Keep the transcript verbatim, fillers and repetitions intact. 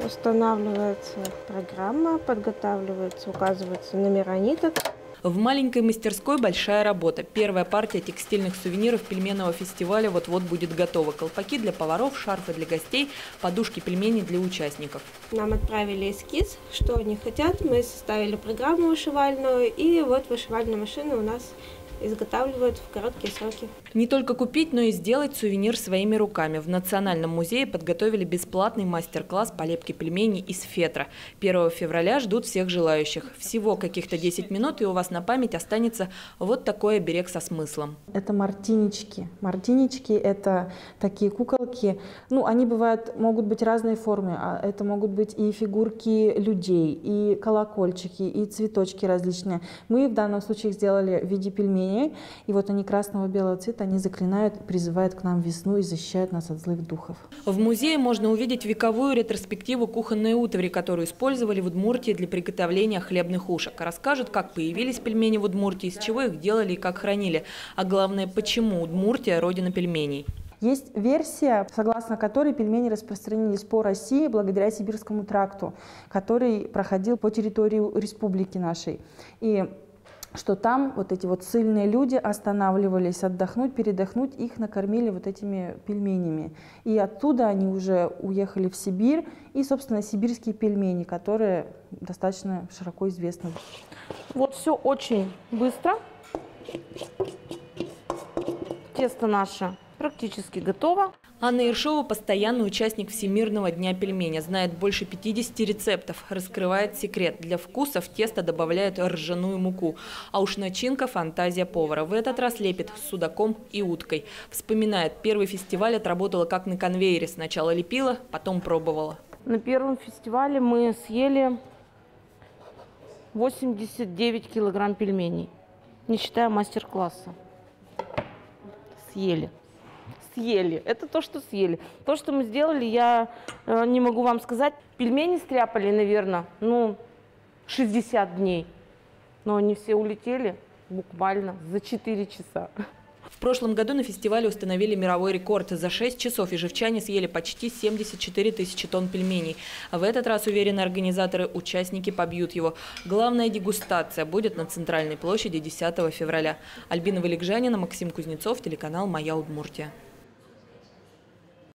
Устанавливается программа, подготавливается, указываются номера ниток. В маленькой мастерской большая работа. Первая партия текстильных сувениров пельменного фестиваля вот-вот будет готова. Колпаки для поваров, шарфы для гостей, подушки пельменей для участников. Нам отправили эскиз, что они хотят. Мы составили программу вышивальную, и вот вышивальная машина у нас изготавливают в короткие сроки. Не только купить, но и сделать сувенир своими руками. В Национальном музее подготовили бесплатный мастер-класс по лепке пельменей из фетра. первого февраля ждут всех желающих. Всего каких-то десять минут, и у вас на память останется вот такой оберег со смыслом. Это мартинички. Мартинички – это такие куколки. Ну, они бывают, могут быть разной формы. Это могут быть и фигурки людей, и колокольчики, и цветочки различные. Мы в данном случае их сделали в виде пельменей. И вот они красного-белого цвета, они заклинают, призывают к нам весну и защищают нас от злых духов. В музее можно увидеть вековую ретроспективу кухонной утвари, которую использовали в Удмуртии для приготовления хлебных ушек. Расскажут, как появились пельмени в Удмуртии, из чего их делали и как хранили. А главное, почему Удмуртия – родина пельменей. Есть версия, согласно которой пельмени распространились по России благодаря Сибирскому тракту, который проходил по территории республики нашей. И что там вот эти вот сильные люди останавливались отдохнуть, передохнуть, их накормили вот этими пельменями. И оттуда они уже уехали в Сибирь, и, собственно, сибирские пельмени, которые достаточно широко известны. Вот все очень быстро. Тесто наше практически готово. Анна Ершова – постоянный участник Всемирного дня пельменя. Знает больше пятидесяти рецептов. Раскрывает секрет. Для вкуса в тесто добавляют ржаную муку. А уж начинка – фантазия повара. В этот раз лепит с судаком и уткой. Вспоминает, первый фестиваль отработала как на конвейере. Сначала лепила, потом пробовала. На первом фестивале мы съели восемьдесят девять килограмм пельменей, не считая мастер-класса. Съели. Съели. Это то, что съели. То, что мы сделали, я э, не могу вам сказать. Пельмени стряпали, наверное, ну, шестьдесят дней. Но они все улетели буквально за четыре часа. В прошлом году на фестивале установили мировой рекорд. За шесть часов ежевчане съели почти семьдесят четыре тысячи тонн пельменей. В этот раз, уверены организаторы, участники побьют его. Главная дегустация будет на Центральной площади десятого февраля. Альбина Валикжанина, Максим Кузнецов, телеканал «Моя Удмуртия».